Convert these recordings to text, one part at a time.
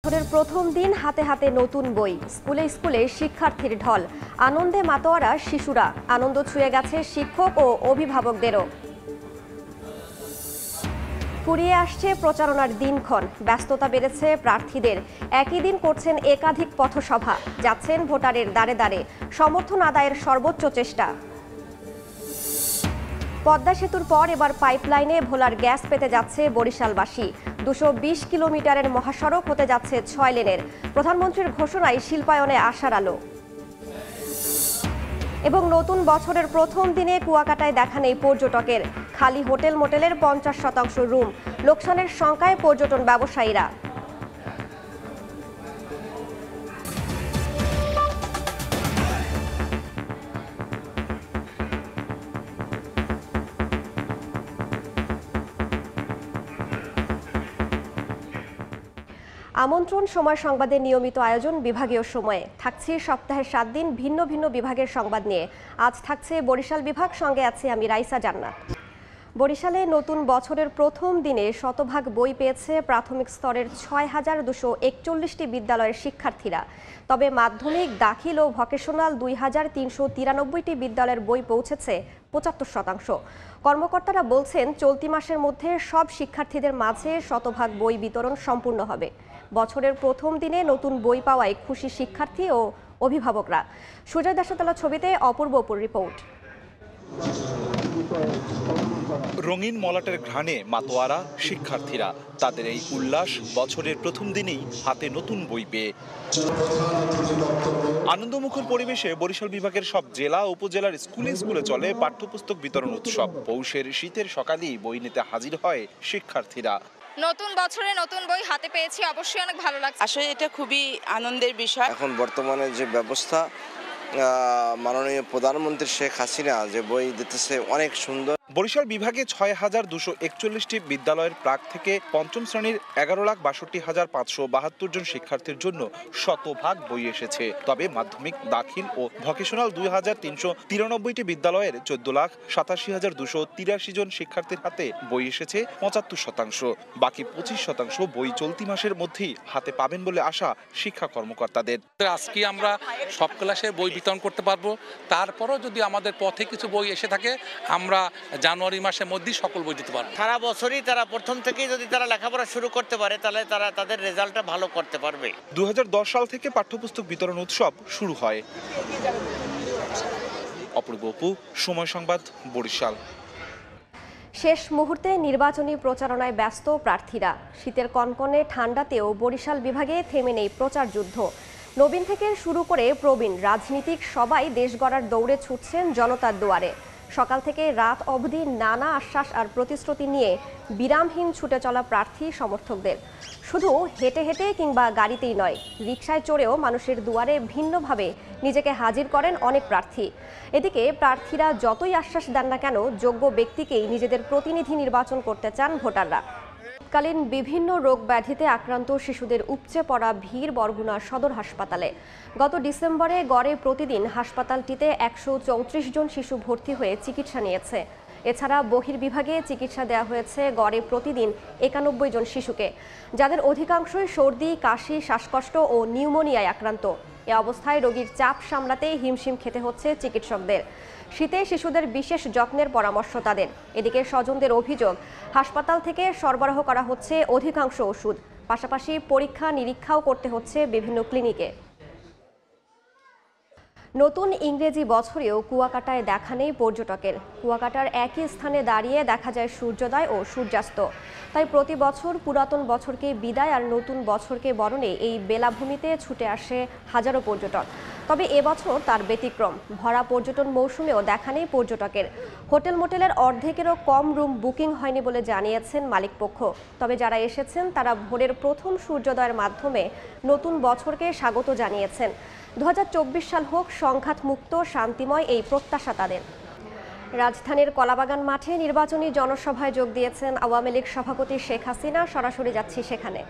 বছরের প্রথম দিন হাতে হাতে নতুন বই, স্কুলে স্কুলে শিক্ষার্থীর ঢল, আনন্দে মাতোয়ারা শিশুরা, আনন্দ ছুঁয়ে গেছে শিক্ষক ও অভিভাবকদেরও। ফুরিয়ে আসছে প্রচারণার দিনক্ষণ, ব্যস্ততা বেড়েছে প্রার্থীদের। একই দিন করছেন একাধিক পথসভা, যাচ্ছেন ভোটারের দ্বারে দ্বারে, সমর্থন আদায়ের সর্বোচ্চ চেষ্টা। পদ্মা সেতুর পর এবার পাইপলাইনে ভোলার গ্যাস পেতে যাচ্ছে বরিশালবাসী। 220 কিলোমিটারের মহাসড়ক হতে যাচ্ছে 6 লেনের। প্রধানমন্ত্রীর ঘোষণায় শিল্পায়নে আশার আলো। এবং নতুন বছরের প্রথম দিনে কুয়াকাটায় দেখা নেই পর্যটকের, খালি হোটেল মোটেলের 50% রুম, লোকসানের শঙ্কায় পর্যটন ব্যবসায়ীরা। আমন্ত্রণ সময় সংবাদের নিয়মিত আয়োজন বিভাগীয় সময়ে থাকছে সপ্তাহের 7 দিন ভিন্ন ভিন্ন বিভাগের সংবাদ নিয়ে। আজ থাকছে বরিশাল বিভাগ, সঙ্গে আছে আমি রাইসা জান্নাত। বরিশালে নতুন বছরের প্রথম দিনে শতভাগ বই পেয়েছে প্রাথমিক স্তরের 6241টি বিদ্যালয়ের শিক্ষার্থীরা। তবে মাধ্যমিক, দাখিল ও ভোকেশনাল 2393টি বিদ্যালয়ের বই পৌঁছেছে 75%। কর্মকর্তারা বলছেন চলতি মাসের মধ্যে সব শিক্ষার্থীদের মাঝে শতভাগ বই বিতরণ সম্পূর্ণ হবে। বছরের প্রথম দিনে নতুন বই পাওয়ায় খুশি শিক্ষার্থী ও অভিভাবকরা। সুজয় দাসতলা ছবিতে অপূর্বপুর রিপোর্ট। রঙিন মলাটের ঘ্রাণে মাতোয়ারা শিক্ষার্থীরা, তাদের এই উল্লাস বছরের প্রথম দিনেই হাতে নতুন বই পেয়ে। আনন্দমুখর পরিবেশে বরিশাল বিভাগের সব জেলা উপজেলার স্কুলে স্কুলে চলে পাঠ্যপুস্তক বিতরণ উৎসব। পৌষের শীতের সকালেই বই নিতে হাজির হয় শিক্ষার্থীরা। নতুন বছরে নতুন বই হাতে পেয়েছি, অবশ্যই অনেক ভালো লাগছে। আসলে এটা খুবই আনন্দের বিষয়। এখন বর্তমানে যে ব্যবস্থা, মাননীয় প্রধানমন্ত্রী শেখ হাসিনা যে বই দিতেছে অনেক সুন্দর। বরিশাল বিভাগে 6241টি বিদ্যালয়ের প্রাক থেকে পঞ্চম শ্রেণীর 11,62,572 জন শিক্ষার্থীর জন্য শতভাগ বই এসেছে। তবে মাধ্যমিক, দাখিল ও ভোকেশনাল 2393টি বিদ্যালয়ের 14,87,283 জন শিক্ষার্থীর হাতে বই এসেছে 75%। বাকি 25% বই চলতি মাসের মধ্যেই হাতে পাবেন বলে আশা শিক্ষা কর্মকর্তাদের। আজকে আমরা সব ক্লাসে বই বিতরণ করতে পারবো। তারপরও যদি আমাদের পথে কিছু বই এসে থাকে, আমরা জানুয়ারি মাসের মধ্যেই সকল বই দিতে পারবো। সারা বছরই তারা প্রথম থেকেই যদি তারা লেখাপড়া শুরু করতে পারে, তাহলে তারা তাদের রেজাল্টটা ভালো করতে পারবে। 2010 সাল থেকে পাঠ্যপুস্তক বিতরণ উৎসব শুরু হয়। অপূর্ব অপু, সময় সংবাদ, বরিশাল। শেষ মুহূর্তে নির্বাচনী প্রচারণায় ব্যস্ত প্রার্থীরা। শীতের কনকনে ঠান্ডাতেও বরিশাল বিভাগে থেমে নেই প্রচার যুদ্ধ। নবীন থেকে শুরু করে প্রবীণ রাজনীতিক সবাই দেশ গড়ার দৌড়ে ছুটছেন জনতার দুয়ারে। সকাল থেকে রাত অবধি নানা আশ্বাস আর প্রতিশ্রুতি নিয়ে বিরামহীন ছুটে চলা প্রার্থী সমর্থকদের। শুধু হেঁটে হেঁটে কিংবা গাড়িতেই নয়, রিকশায় চড়েও মানুষের দুয়ারে ভিন্নভাবে নিজেকে হাজির করেন অনেক প্রার্থী। এদিকে প্রার্থীরা যতই আশ্বাস দেন না কেন, যোগ্য ব্যক্তিকেই নিজেদের প্রতিনিধি নির্বাচন করতে চান ভোটাররা। কালীন বিভিন্ন রোগ ব্যাধিতে আক্রান্ত শিশুদের উপচে পড়া ভিড় বরগুনা সদর হাসপাতালে। গত ডিসেম্বরে গড়ে প্রতিদিন হাসপাতালটিতে 134 জন শিশু ভর্তি হয়ে চিকিৎসা নিয়েছে। এছাড়া বহির্বিভাগে চিকিৎসা দেওয়া হয়েছে গড়ে প্রতিদিন 91 জন শিশুকে, যাদের অধিকাংশই সর্দি, কাশি, শ্বাসকষ্ট ও নিউমোনিয়ায় আক্রান্ত। এ অবস্থায় রোগীর চাপ সামলাতে হিমশিম খেতে হচ্ছে চিকিৎসকদের। শীতে শিশুদের বিশেষ যত্নের পরামর্শ তাদের। এদিকে স্বজনদের অভিযোগ, হাসপাতাল থেকে সরবরাহ করা হচ্ছে অধিকাংশ ওষুধ, পাশাপাশি পরীক্ষা নিরীক্ষাও করতে হচ্ছে বিভিন্ন ক্লিনিকে। নতুন ইংরেজি বছরেও কুয়াকাটায় দেখা নেই পর্যটকের। কুয়াকাটার একই স্থানে দাঁড়িয়ে দেখা যায় সূর্যোদয় ও সূর্যাস্ত। তাই প্রতি বছর পুরাতন বছরকে বিদায় আর নতুন বছরকে বরণে এই বেলাভূমিতে ছুটে আসে হাজারো পর্যটক। তবে এবছর তার ব্যতিক্রম। ভরা পর্যটন মৌসুমেও দেখা নেই পর্যটকের। হোটেল মোটেলের অর্ধেকেরও কম রুম বুকিং হয়নি বলে জানিয়েছেন মালিকপক্ষ। তবে যারা এসেছেন তারা ভোরের প্রথম সূর্যোদয়ের মাধ্যমে নতুন বছরকে স্বাগত জানিয়েছেন। 2024 সাল হোক সংঘাত মুক্ত, শান্তিময়, এই প্রত্যাশা তাদের। রাজধানীর কলাবাগান মাঠে নির্বাচনী জনসভায় যোগ দিয়েছেন আওয়ামী লীগ সভাপতি শেখ হাসিনা। সরাসরি যাচ্ছি সেখানে।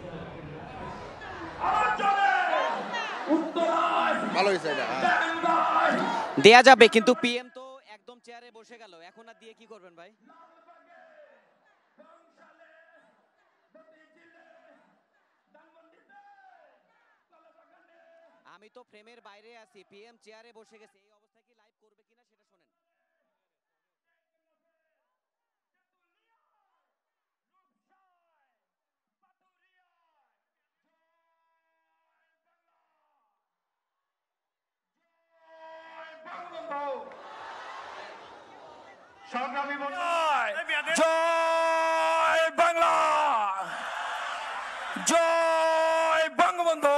দেয়া যাবে, কিন্তু পিএম তো একদম চেয়ারে বসে গেল, এখন আর দিয়ে কি করবেন ভাই? আমি তো ফ্রেমের বাইরে আছি, পিএম চেয়ারে বসে গেছে, এই অবস্থায় কি লাইভ করবে কিনা সেটা শোনেন। জয় বাংলা, জয় বঙ্গবন্ধু।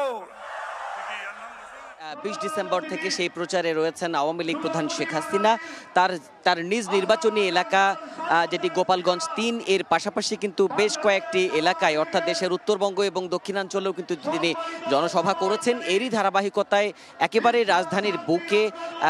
20 ডিসেম্বর থেকে সেই প্রচারে রয়েছেন আওয়ামী লীগ প্রধান শেখ হাসিনা। তার নিজ নির্বাচনী এলাকা যেটি গোপালগঞ্জ 3 এর পাশাপাশি কিন্তু বেশ কয়েকটি এলাকায় অর্থাৎ দেশের উত্তরবঙ্গ এবং দক্ষিণাঞ্চলেও কিন্তু তিনি জনসভা করেছেন। এরই ধারাবাহিকতায় একেবারে রাজধানীর বুকে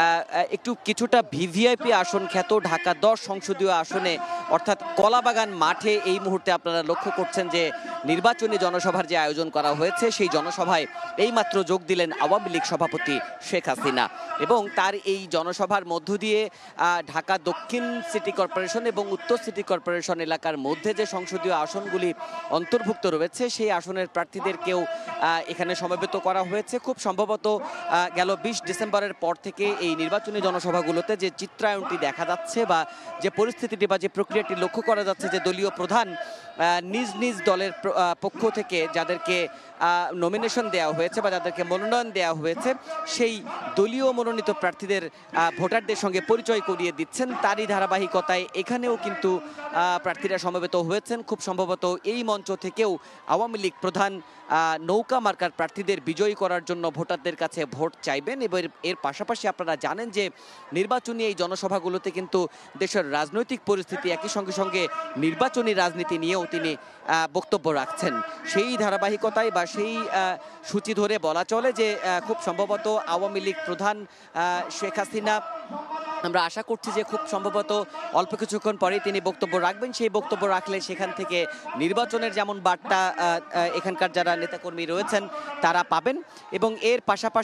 কিছুটা ভিভিআইপি আসন খ্যাত ঢাকা 10 সংসদীয় আসনে অর্থাৎ কলাবাগান মাঠে এই মুহূর্তে আপনারা লক্ষ্য করছেন যে নির্বাচনী জনসভার যে আয়োজন করা হয়েছে সেই জনসভায় এইমাত্র যোগ দিলেন আওয়ামী লীগ সভাপতি শেখ হাসিনা এবং তার এই জনসভার মধ্য দিয়ে ঢাকা দক্ষিণ সিটি কর্পোরেশন এবং উত্তর সিটি কর্পোরেশন এলাকার মধ্যে যে সংসদীয় আসনগুলি অন্তর্ভুক্ত রয়েছে সেই আসনের প্রার্থীদেরকেও এখানে সমবেত করা হয়েছে। খুব সম্ভবত গেল 20 ডিসেম্বরের পর থেকে এই নির্বাচনী জনসভাগুলোতে যে চিত্রায়নটি দেখা যাচ্ছে বা যে পরিস্থিতিটি বা যে প্রক্রিয়াটি লক্ষ্য করা যাচ্ছে যে দলীয় প্রধান নিজ নিজ দলের পক্ষ থেকে যাদেরকে নমিনেশন দেওয়া হয়েছে বা যাদেরকে মনোনয়ন দেওয়া হয়েছে সেই দলীয় মনোনীত প্রার্থীদের ভোটারদের সঙ্গে পরিচয় করিয়ে দিচ্ছেন। তারই ধারাবাহিকতায় এখানেও কিন্তু প্রার্থীরা সমবেত হয়েছেন। খুব সম্ভবত এই মঞ্চ থেকেও আওয়ামী লীগ প্রধান নৌকা মার্কার প্রার্থীদের বিজয়ী করার জন্য ভোটারদের কাছে ভোট চাইবেন। এবার এর পাশাপাশি আপনারা জানেন যে নির্বাচনী এই জনসভাগুলোতে কিন্তু দেশের রাজনৈতিক পরিস্থিতি একই সঙ্গে নির্বাচনী রাজনীতি নিয়েও তিনি বক্তব্য রাখছেন। সেই ধারাবাহিকতায় বা সেই সূচি ধরে বলা চলে যে খুব সম্ভবত আওয়ামী লীগ প্রধান শেখ হাসিনা আমরা আশা করছি যে খুব সম্ভবত অল্প কিছুক্ষণ পরেই তিনি বক্তব্য রাখবেন। সেই বক্তব্য রাখলে সেখান থেকে নির্বাচনের যেমন বার্তা এখানকার যারা নেতাকর্মী রয়েছেন তারা পাবেন এবং এর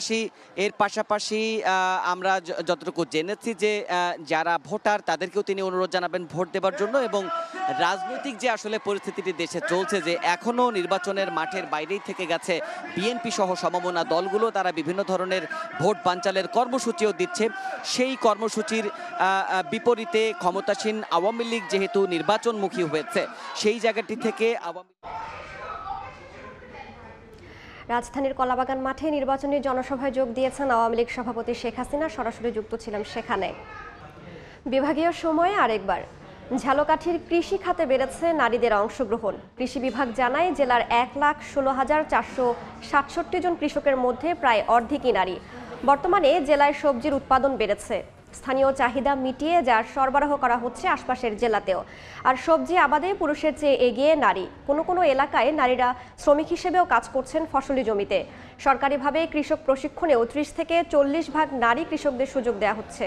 পাশাপাশি আমরা যতটুকু জেনেছি যে যারা ভোটার তাদেরকেও তিনি অনুরোধ জানাবেন ভোট দেওয়ার জন্য এবং রাজনৈতিক যে আসলে পরিস্থিতিটি দেশে চলছে যে এখনও নির্বাচনের মাঠের বাইরেই থেকে গেছে বিএনপি সহ সমমনা দলগুলো, তারা বিভিন্ন ধরনের ভোট বানচালের কর্মসূচিও দিচ্ছে। সেই কর্মসূচির বিপরীতে ক্ষমতাসীন আওয়ামী লীগ যেহেতু নির্বাচনমুখী হয়েছে সেই জায়গাটি থেকে রাজধানীর কলাবাগান মাঠে নির্বাচনী জনসভায় যোগ দিয়েছেন আওয়ামী লীগ সভাপতি শেখ হাসিনা। সরাসরি যুক্ত ছিলাম সেখানে। বিভাগীয় সময়ে আরেকবার ঝালকাঠির কৃষি খাতে বেড়েছে নারীদের অংশগ্রহণ। কৃষি বিভাগ জানায় জেলার 1,16,467 জন কৃষকের মধ্যে প্রায় অর্ধেকই নারী। বর্তমানে জেলায় সবজির উৎপাদন বেড়েছে, স্থানীয় চাহিদা মিটিয়ে যার সরবরাহ করা হচ্ছে আশপাশের জেলাতেও। আর সবজি আবাদে পুরুষের চেয়ে এগিয়ে নারী। কোনো এলাকায় নারীরা শ্রমিক হিসেবেও কাজ করছেন ফসলি জমিতে। সরকারিভাবে কৃষক প্রশিক্ষণেও 30 থেকে 40 ভাগ নারী কৃষকদের সুযোগ দেওয়া হচ্ছে।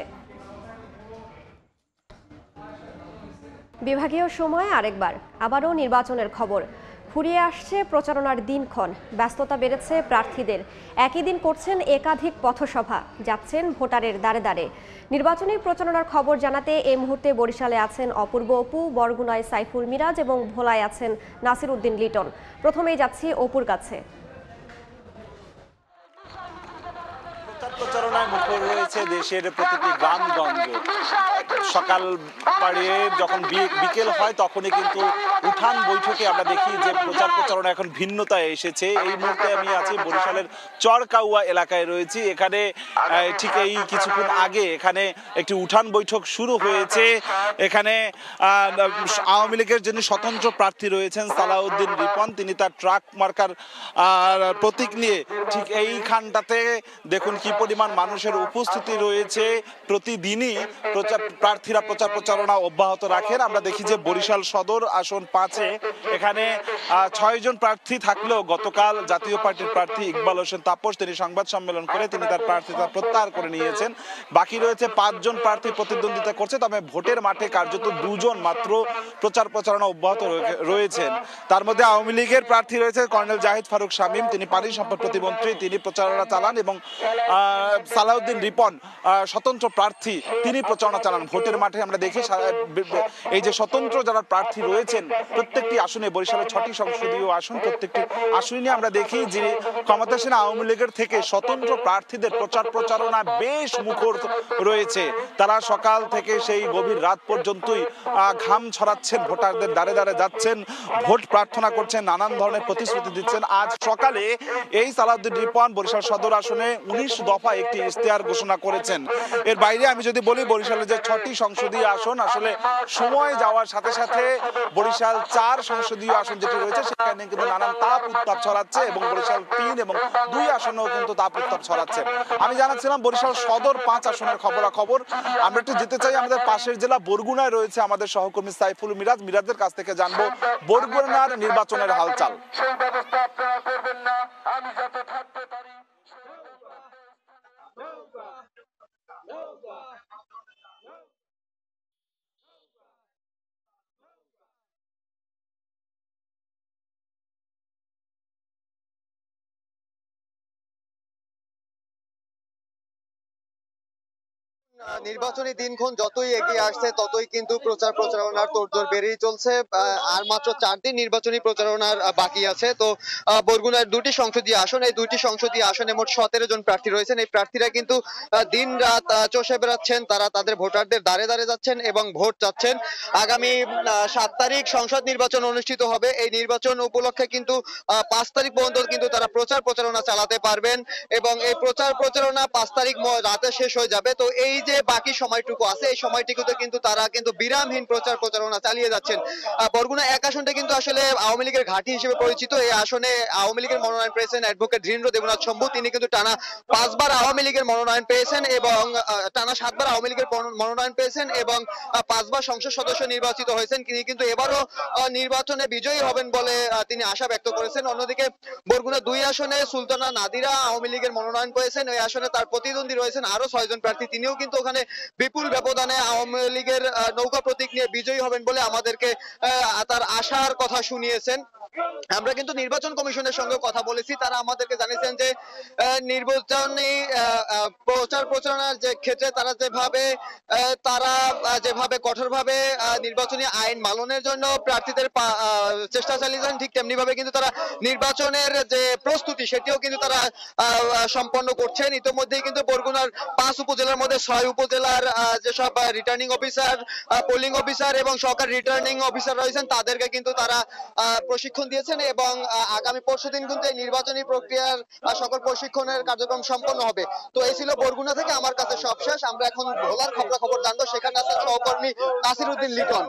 বিভাগীয় সময়ে আরেকবার আবারও নির্বাচনের খবর। ফুরিয়ে আসছে প্রচারণার দিনক্ষণ, ব্যস্ততা বেড়েছে প্রার্থীদের। একই দিন করছেন একাধিক পথসভা, যাচ্ছেন ভোটারের দ্বারে দ্বারে। নির্বাচনী প্রচারণার খবর জানাতে এই মুহূর্তে বরিশালে আছেন অপূর্ব অপু, বরগুনায় সাইফুল মিরাজ এবং ভোলায় আছেন নাসির উদ্দিন লিটন। প্রথমেই যাচ্ছি অপুর কাছে। প্রচারণায় মুখর রয়েছে দেশের প্রতিটি গ্রামগঞ্জ। সকাল পাড়িয়ে যখন বিকেল হয় তখনই কিন্তু উঠান বৈঠকে আমরা দেখি যে প্রচারণা এখন ভিন্নতায় এসেছে। এই মুহূর্তে আমি আছি বরিশালের চরকাউয়া এলাকায় রয়েছি। এখানে ঠিক এই কিছুক্ষণ আগে এখানে একটি উঠান বৈঠক শুরু হয়েছে। এখানে আওয়ামী লীগের যিনি স্বতন্ত্র প্রার্থী রয়েছেন সালাউদ্দিন রিপন, তিনি তার ট্রাক মার্কার প্রতীক নিয়ে ঠিক এইখানটাতে দেখুন কি পরিমাণ মানুষের উপস্থিতি রয়েছে। প্রতিদিনই প্রার্থীরা প্রচারণা অব্যাহত রাখেন। আমরা দেখি যে বরিশাল সদর আসন 5-এ এখানে 6 জন প্রার্থী থাকলেও গতকাল জাতীয় পার্টির প্রার্থী ইকবাল হোসেন তাপস তিনি সংবাদ সম্মেলন করে তিনি তার প্রার্থিতা প্রত্যাহার করে নিয়েছেন। বাকি রয়েছে 5 জন প্রার্থী প্রতিদ্বন্দ্বিতা করছে, তবে ভোটের মাঠে কার্যত 2 জন মাত্র প্রচারণা অব্যাহত রয়েছেন। তার মধ্যে আওয়ামী লীগের প্রার্থী রয়েছে কর্নেল জাহিদ ফারুক শামীম, তিনি পানি সম্পদ প্রতিমন্ত্রী, তিনি প্রচারণা চালান এবং সালাউদ্দিন রিপন স্বতন্ত্র প্রার্থী, তিনি প্রচারণা চালান। ভোটের মাঠে আমরা দেখি এই যে স্বতন্ত্র যারা প্রার্থী রয়েছেন প্রত্যেকটি আসনে, বরিশালের 6টি সংসদীয় আসন, প্রত্যেকটি আসনে আমরা দেখি যে ক্ষমতাসীন আওয়ামী লীগের থেকে স্বতন্ত্র প্রার্থীদের প্রচারণা বেশ মুখর রয়েছে। তারা সকাল থেকে সেই গভীর রাত পর্যন্তই ঘাম ছড়াচ্ছেন, ভোটারদের দ্বারে দ্বারে যাচ্ছেন, ভোট প্রার্থনা করছেন, নানান ধরনের প্রতিশ্রুতি দিচ্ছেন। আজ সকালে এই সালাউদ্দিন রিপন বরিশাল সদর আসনে 19 দফা একটি ইশতেহার ঘোষণা করেছেন। এর বাইরে আমি যদি বলি, বরিশালের যে 6টি সংসদীয় আসন, আসলে সময় যাওয়ার সাথে সাথে বরিশাল 4 সংসদীয় আসন যেটি রয়েছে সেখানে কিন্তু নানান তাপ উত্তাপ ছড়াচ্ছে, এবং বরিশাল 3 এবং 2 আসনেও কিন্তু তাপ উত্তাপ ছড়াচ্ছে। আমি জানাচ্ছিলাম বরিশাল সদর 5 আসনের খবরাখবর। আমরা একটু যেতে চাই আমাদের পাশের জেলা বরগুনায়, রয়েছে আমাদের সহকর্মী সাইফুল মিরাজের কাছ থেকে জানবো বরগুনার নির্বাচনের হালচাল। নির্বাচনী দিনক্ষণ যতই এগিয়ে আসছে ততই কিন্তু প্রচারণার তোড়জোড় বেড়েই চলছে। আর মাত্র 4 দিন নির্বাচনী প্রচারণার বাকি আছে। তো বরগুনার 2টি সংসদীয় আসন, এই 2টি সংসদীয় আসনে মোট 17 জন প্রার্থী রয়েছেন। এই প্রার্থীরা কিন্তু দিন রাত চষে বেড়াচ্ছেন, তারা তাদের ভোটারদের দ্বারে দ্বারে যাচ্ছেন এবং ভোট চাচ্ছেন। আগামী 7 তারিখ সংসদ নির্বাচন অনুষ্ঠিত হবে। এই নির্বাচন উপলক্ষে কিন্তু 5 তারিখ পর্যন্ত কিন্তু তারা প্রচারণা চালাতে পারবেন, এবং এই প্রচারণা 5 তারিখ রাতে শেষ হয়ে যাবে। তো এই যে বাকি সময়টুকু আছে, এই সময়টুকুতে কিন্তু তারা কিন্তু বিরামহীন প্রচারণা চালিয়ে যাচ্ছেন। বরগুনা 1 আসনটা কিন্তু আসলে আওয়ামী লীগের ঘাঁটি হিসেবে পরিচিত। এই আসনে আওয়ামী লীগের মনোনয়ন পেয়েছেন অ্যাডভোকেট ধীরেন্দ্র দেবনাথ শম্ভু। তিনি কিন্তু টানা 5 বার আওয়ামী লীগের মনোনয়ন পেয়েছেন, এবং টানা 7 বার আওয়ামী লীগের মনোনয়ন পেয়েছেন, এবং 5 বার সংসদ সদস্য নির্বাচিত হয়েছেন। তিনি কিন্তু এবারও নির্বাচনে বিজয়ী হবেন বলে তিনি আশা ব্যক্ত করেছেন। অন্যদিকে বরগুনা 2 আসনে সুলতানা নাদিরা আওয়ামী লীগের মনোনয়ন পেয়েছেন। ওই আসনে তার প্রতিদ্বন্দ্বী রয়েছেন আরো 6 জন প্রার্থী, তিনিও কিন্তু ওখানে বিপুল ব্যবধানে আওয়ামী লীগের নৌকা প্রতীক নিয়ে বিজয়ী হবেন বলে আমাদেরকে তার আশার কথা শুনিয়েছেন। আমরা কিন্তু নির্বাচন কমিশনের সঙ্গে কথা বলেছি, তারা আমাদেরকে জানিয়েছেন যে নির্বাচনী প্রচারণার যে ক্ষেত্রে তারা যেভাবে কঠোরভাবে নির্বাচনী আইন মাননের জন্য প্রার্থীদের চেষ্টা চালিয়েছেন, ঠিক তেমনি ভাবে কিন্তু তারা নির্বাচনের যে প্রস্তুতি সেটিও কিন্তু তারা সম্পন্ন করছেন। ইতিমধ্যেই কিন্তু বরগুনার 5 উপজেলার মধ্যে 6 উপজেলার যেসব রিটার্নিং অফিসার, পোলিং অফিসার এবং সহকারী রিটার্নিং অফিসার রয়েছেন তাদেরকে কিন্তু তারা প্রশিক্ষণ দিয়েছেন, এবং আগামী পরশুদিন কিন্তু এই নির্বাচনী প্রক্রিয়ার সকল প্রশিক্ষণের কার্যক্রম সম্পন্ন হবে। তো এই ছিল বরগুনা থেকে আমার কাছে সব শেষ। আমরা এখন ভোলার খবর জানবো, সেখানে আছেন সহকর্মী নাসিরউদ্দিন লিটন।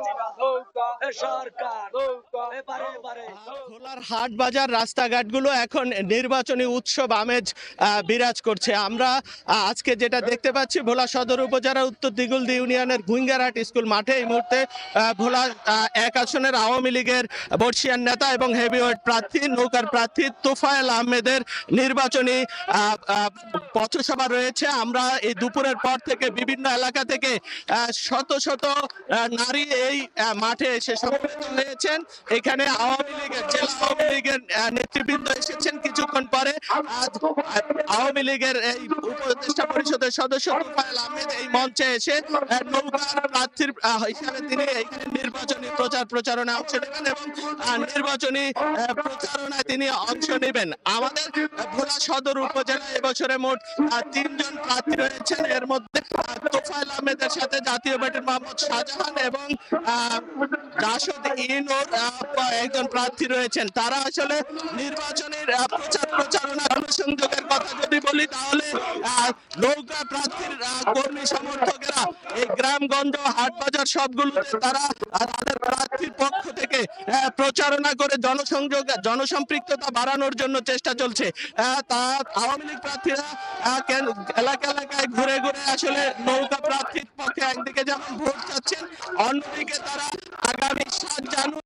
ভোলার হাট বাজার রাস্তাঘাটগুলো এখন নির্বাচনী উৎসব আমেজ বিরাজ করছে। আমরা আজকে যেটা দেখতে পাচ্ছি, ভোলা সদর উপজেলার উত্তর দিগুলদি ইউনিয়নের গুইঙ্গারহাট স্কুল মাঠে এই মুহূর্তে ভোলা 1 আসনের আওয়ামী লীগের বর্ষিয়ান নেতা এবং হেভিওয়েট প্রার্থী, নৌকার প্রার্থী তোফায়েল আহমেদের নির্বাচনী পথসভা রয়েছে। আমরা এই দুপুরের পর থেকে বিভিন্ন এলাকা থেকে শত শত নারী এই মাঠে এসে সমবেত হয়েছেন। এখানে আওয়ামী লীগের জেলা আওয়ামী লীগের নেতৃবৃন্দ এসেছেন। কিছুক্ষণ পরে আওয়ামী লীগের এই উপদেষ্টা পরিষদের সদস্য তোফায়েল আহমেদ এই মঞ্চে এসে নৌকার প্রার্থীর হিসাবে তিনি এইখানে নির্বাচনী প্রচারণায় অংশ নেবেন এবং নির্বাচনী প্রচারণায় তিনি অংশ নেবেন। আমাদের ভোলা সদর উপজেলায় এবছরে মোট 3 জন প্রার্থী রয়েছেন। এর মধ্যে তোফায়েল আহমেদের সাথে জাতীয় পার্টির মোহাম্মদ শাহজাহান এবং রাশেদ ইনোর একজন প্রার্থী রয়েছেন। তারা আসলে নির্বাচনের প্রচারণা জনসংযোগের কথা যদি বলি, তাহলে নৌকা প্রার্থীর কর্মী সমর্থকেরা এই গ্রামগঞ্জ হাট বাজার সবগুলোতে তারা তাদের প্রার্থীর পক্ষ থেকে প্রচারণা করে জনসম্পৃক্ততা বাড়ানোর জন্য চেষ্টা চলছে। তা আওয়ামী লীগ প্রার্থীরা এলাকায় ঘুরে ঘুরে আসলে নৌকা প্রার্থীর পক্ষে একদিকে যেমন ভোট চাচ্ছেন, অন্যদিকে তারা আগামী 7 জানুয়ারি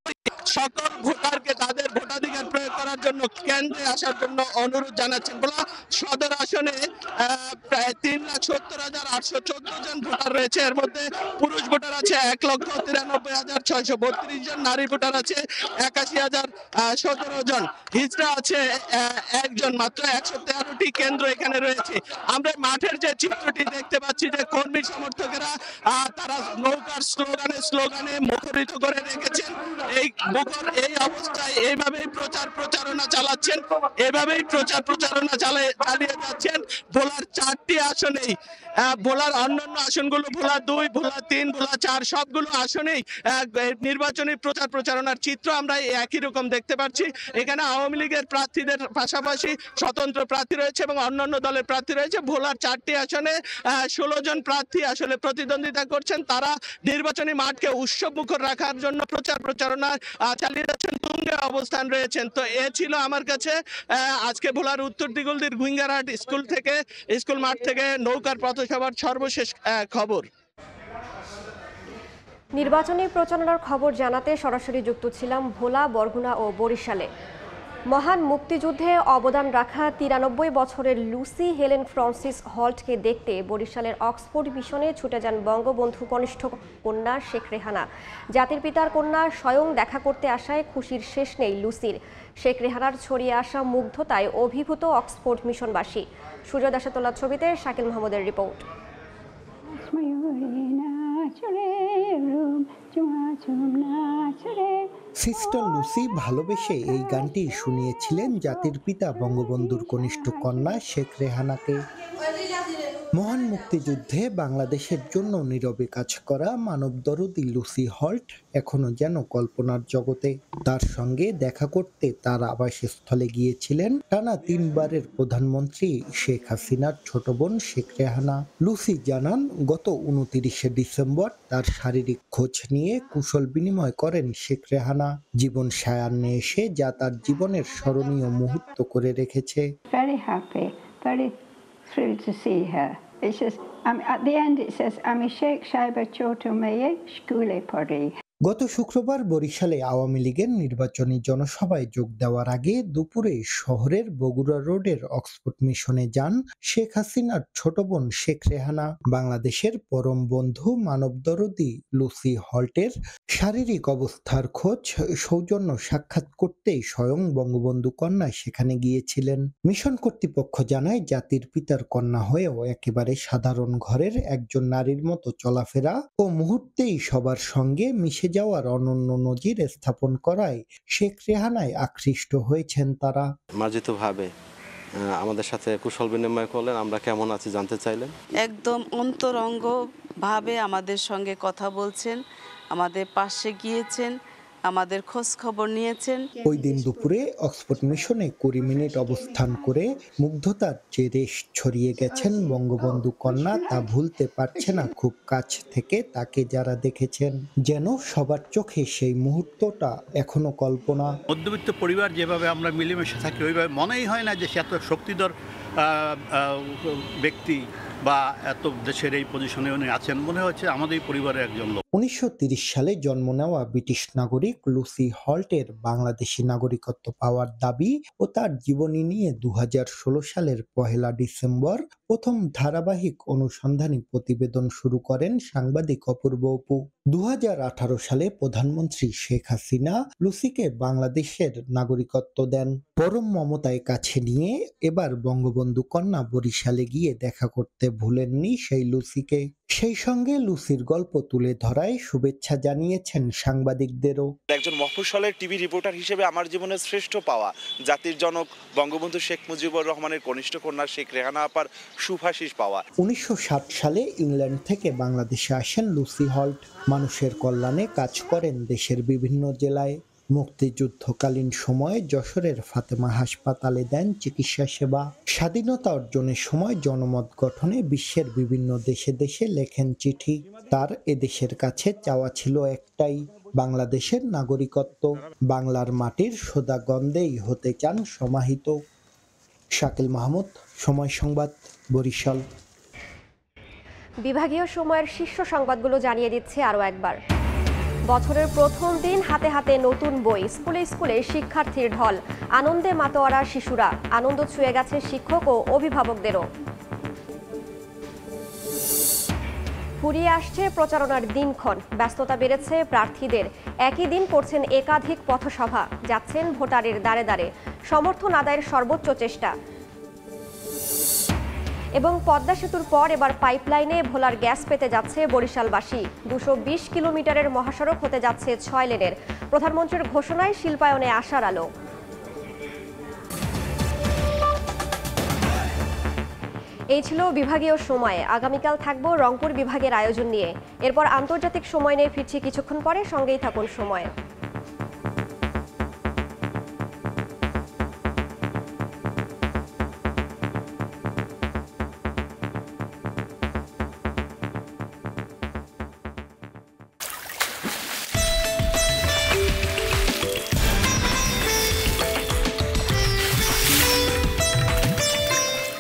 সকল ভোটারকে তাদের ভোটাধিকার প্রয়োগ করার জন্য কেন্দ্রে আসার জন্য অনুরোধ জানাচ্ছেন। ভোলা সদর আসনে প্রায় 3,70,814 জন ভোটার রয়েছে। এর মধ্যে পুরুষ ভোটার আছে 1,93,632 জন, নারী ভোটার আছে 81,017 জন, হিজড়া আছে একজন মাত্র। 113টি কেন্দ্র এখানে রয়েছে। আমরা মাঠের যে চিত্রটি দেখতে পাচ্ছি যে কর্মী সমর্থকেরা তারা নৌকার স্লোগানে মুখরিত করে রেখেছেন। এই অবস্থায় এইভাবেই প্রচারণা চালাচ্ছেন, এভাবেই প্রচারণা চালিয়ে যাচ্ছেন। ভোলার 4টি আসনেই, ভোলার অন্যান্য আসনগুলো ভোলা 2, ভোলা 3, ভোলা 4 সবগুলো আসনেই নির্বাচনী প্রচারণার চিত্র আমরা একই রকম দেখতে পাচ্ছি। এখানে আওয়ামী লীগের প্রার্থীদের পাশাপাশি স্বতন্ত্র প্রার্থী রয়েছে এবং অন্যান্য দলের প্রার্থী রয়েছে। ভোলার 4টি আসনে 16 জন প্রার্থী আসলে প্রতিদ্বন্দ্বিতা করছেন। তারা নির্বাচনী মাঠকে উৎসবমুখর রাখার জন্য প্রচারণা চালিয়ে যাচ্ছেন, তুঙ্গে অবস্থান রয়েছেন। তো এ ছিল আমার কাছে আজকে ভোলার উত্তর দিগলদির গুইঙ্গারহাট স্কুল মাঠ থেকে নৌকার পথসভার সর্বশেষ খবর। নির্বাচনী প্রচারণার খবর জানাতে সরাসরি যুক্ত ছিলাম ভোলা, বরগুনা ও বরিশালে। মহান মুক্তিযুদ্ধে অবদান রাখা 93 বছরের লুসি হেলেন ফ্রান্সিস হল্টকে দেখতে বরিশালের অক্সফোর্ড মিশনে ছুটে যান বঙ্গবন্ধু কনিষ্ঠ কন্যা শেখ রেহানা। জাতির পিতার কন্যা স্বয়ং দেখা করতে আসায় খুশির শেষ নেই লুসির। শেখ রেহানার ছড়িয়ে আসা মুগ্ধতায় অভিভূত অক্সফোর্ড মিশনবাসী। সুজয় দাসের তোলা ছবিতে শাকিল মাহমুদের রিপোর্ট। সিস্টার লুসি ভালোবেসে এই গানটি শুনিয়েছিলেন জাতির পিতা বঙ্গবন্ধুর কনিষ্ঠ কন্যা শেখ রেহানাকে। মহান মুক্তিযুদ্ধে বাংলাদেশের জন্য নীরবে কাজ করা মানবদরদী লুসি হল্ট এখনো যেন কল্পনার জগতে। তার সঙ্গে দেখা করতে তার আবাসস্থলে গিয়েছিলেন টানা 3 বারের প্রধানমন্ত্রী শেখ হাসিনার ছোট বোন শেখ রেহানা। লুসি জানান, গত 29শে ডিসেম্বর তার শারীরিক খোঁজ নিয়ে কুশল বিনিময় করেন শেখ রেহানা। জীবন সায়ান্নে এসে যা তার জীবনের স্মরণীয় মুহূর্ত করে রেখেছে। Thrilled to see her. It's just, at the end it says, "Ami Sheikh Shaiba Choto Meye Shkule Pori." গত শুক্রবার বরিশালে আওয়ামী লীগের নির্বাচনী জনসভায় যোগ দেওয়ার আগে দুপুরে শহরের বগুড়া রোডের অক্সফোর্ড মিশনে যান শেখ হাসিনার ছোট বোন শেখ রেহানা। বাংলাদেশের পরম বন্ধু মানবদরদী লুসি হল্টের শারীরিক অবস্থার খোঁজ সৌজন্য সাক্ষাৎ করতেই স্বয়ং বঙ্গবন্ধু কন্যা সেখানে গিয়েছিলেন। মিশন কর্তৃপক্ষ জানায়, জাতির পিতার কন্যা হয়েও একেবারে সাধারণ ঘরের একজন নারীর মতো চলাফেরা ও মুহূর্তেই সবার সঙ্গে মিশে যাওয়ার অনন্য নজির স্থাপন করায় শেখ রেহানায় আকৃষ্ট হয়েছেন তারা। মার্জিতভাবে আমাদের সাথে কুশল বিনিময় করলেন, আমরা কেমন আছি জানতে চাইলেন। একদম অন্তরঙ্গ ভাবে আমাদের সঙ্গে কথা বলছেন, আমাদের পাশে গিয়েছেন, আমাদের খোঁজ খবর নিয়েছেন। ওই দিন দুপুরে অক্সফোর্ড মিশনে 20 মিনিট অবস্থান করে মুগ্ধতার যে রেশ ছড়িয়ে গেছেন বঙ্গবন্ধু কন্যা তা ভুলতে পারছে না খুব কাছ থেকে তাকে যারা দেখেছেন। যেন সবার চোখে সেই মুহূর্তটা এখনো কল্পনা। মধ্যবিত্ত পরিবার যেভাবে আমরা মিলেমিশে থাকি ওইভাবে মনেই হয় না যে সে এত শক্তিধর ব্যক্তি বা এত দেশের এই পজিশনে উনি আছেন। মনে হচ্ছে আমাদের পরিবারের একজন লোক। 1930 সালে জন্ম নেওয়া ব্রিটিশ নাগরিক লুসি হল্টের বাংলাদেশি নাগরিকত্ব পাওয়ার দাবি ও তার জীবনী নিয়ে 2016 সালের 1 ডিসেম্বর প্রথম ধারাবাহিক অনুসন্ধানী প্রতিবেদন শুরু করেন সাংবাদিক অপূর্ব অপু। 2018 সালে প্রধানমন্ত্রী শেখ হাসিনা লুসিকে বাংলাদেশের নাগরিকত্ব দেন। পরম মমতায় কাছে নিয়ে এবার বঙ্গবন্ধু কন্যা বরিশালে গিয়ে দেখা করতে ভুলেননি সেই লুসিকে। সেই সঙ্গে লুসির গল্প তুলে ধরায় শুভেচ্ছা জানিয়েছেন সাংবাদিকদেরও। একজন মফস্বলের টিভি রিপোর্টার হিসেবে আমার জীবনের শ্রেষ্ঠ পাওয়া জাতির জনক বঙ্গবন্ধু শেখ মুজিবুর রহমানের কনিষ্ঠ কন্যা শেখ রেহানা আপার সুভাষিস পাওয়া। 1960 সালে ইংল্যান্ড থেকে বাংলাদেশে আসেন লুসি হল্ট। মানুষের কল্যাণে কাজ করেন দেশের বিভিন্ন জেলায়। মুক্তিযুদ্ধকালীন সময়ে যশোরের ফাতেমা হাসপাতালে দেন চিকিৎসা সেবা। স্বাধীনতা অর্জনের সময় জনমত গঠনে বিশ্বের বিভিন্ন দেশে দেশে লেখেন চিঠি। তার এদেশের কাছে চাওয়া ছিল একটাই, বাংলাদেশের নাগরিকত্ব। বাংলার মাটির সোদা গন্ধেই হতে চান সমাহিত। শাকিল মাহমুদ, সময় সংবাদ, বরিশাল। বিভাগীয় সময়ের শীর্ষ সংবাদগুলো জানিয়ে দিচ্ছে আরও একবার। বছরের প্রথম দিন হাতে হাতে নতুন বই, স্কুলে স্কুলে শিক্ষার্থীর ঢল, আনন্দে মাতোয়ারা শিশুরা, আনন্দ ছুঁয়ে গেছে শিক্ষক ও অভিভাবকদেরও। ফুরিয়ে আসছে প্রচারণার দিনক্ষণ, ব্যস্ততা বেড়েছে প্রার্থীদের। একই দিন করছেন একাধিক পথসভা, যাচ্ছেন ভোটারের দ্বারে দ্বারে, সমর্থন আদায়ের সর্বোচ্চ চেষ্টা। এবং পদ্মা সেতুর পর এবার পাইপলাইনে ভোলার গ্যাস পেতে যাচ্ছে বরিশালবাসী। 220 কিলোমিটারের মহাসড়ক হতে যাচ্ছে 6 লেনের। প্রধানমন্ত্রীর ঘোষণায় শিল্পায়নে আশার আলো। এই ছিল বিভাগীয় সময়। আগামীকাল থাকবো রংপুর বিভাগের আয়োজন নিয়ে। এরপর আন্তর্জাতিক সময় নিয়ে ফিরছি কিছুক্ষণ পরে, সঙ্গেই থাকুন সময়।